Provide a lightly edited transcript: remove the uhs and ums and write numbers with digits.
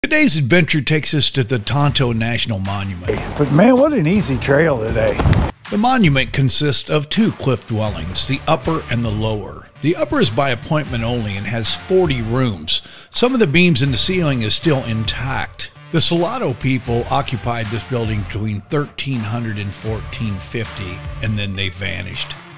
Today's adventure takes us to the Tonto National Monument. But man, what an easy trail today. The monument consists of two cliff dwellings, the upper and the lower. The upper is by appointment only and has 40 rooms. Some of the beams in the ceiling is still intact. The Salado people occupied this building between 1300 and 1450, and then they vanished.